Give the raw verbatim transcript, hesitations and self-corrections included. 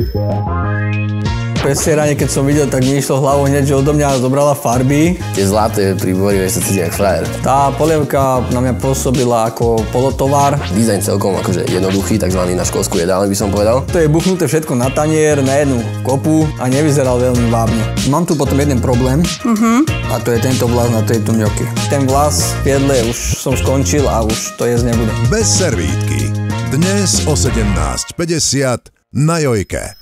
Presieranie, keď som videl, tak mi išlo hlavou hneď, že odo mňa zobrala farby. Tie zlaté príbory, že sa cítim jak frajer. Tá polievka na mňa pôsobila ako polotovar. Dizajn celkom akože jednoduchý, takzvaný na školskú jedálnu by som povedal. To je buchnuté všetko na tanier, na jednu kopu a nevyzeral veľmi vábne. Mám tu potom jeden problém uh-huh. a to je tento vlas na tejto ňoky. Ten vlas v jedle už som skončil a už to jesť nebudem. Bez servítky. Dnes o sedemnásť päťdesiat na Jojke.